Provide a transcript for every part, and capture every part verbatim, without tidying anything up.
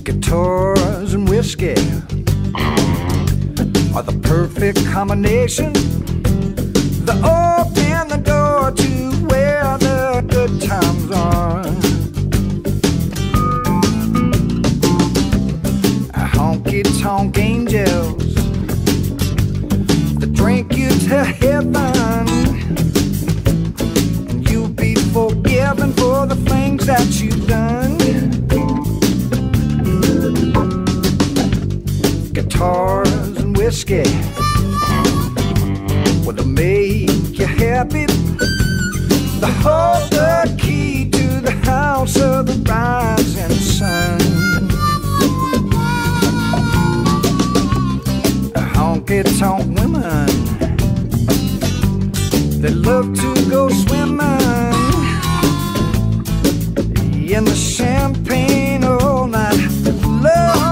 Guitars and whiskey are the perfect combination. They open the door to where the good times are. Honky-tonk angels that drink you to heaven, and you'll be forgiven for the things that you've done. Guitars and whiskey, well, they'll make you happy. They hold the key to the house of the rising sun. Honky-tonk women, they love to go swimming in the champagne all night long.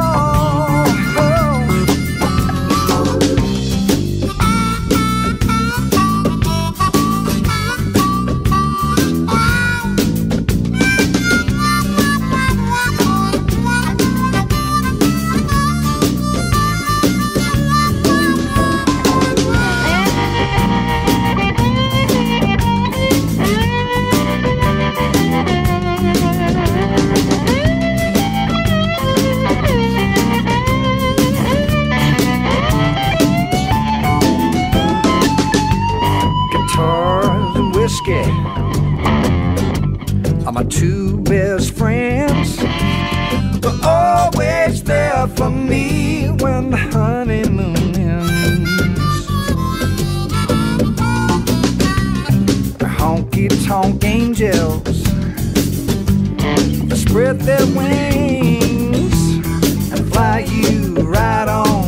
Are my two best friends. They're always there for me when the honeymoon ends. Honky-tonk angels, they spread their wings and fly you right on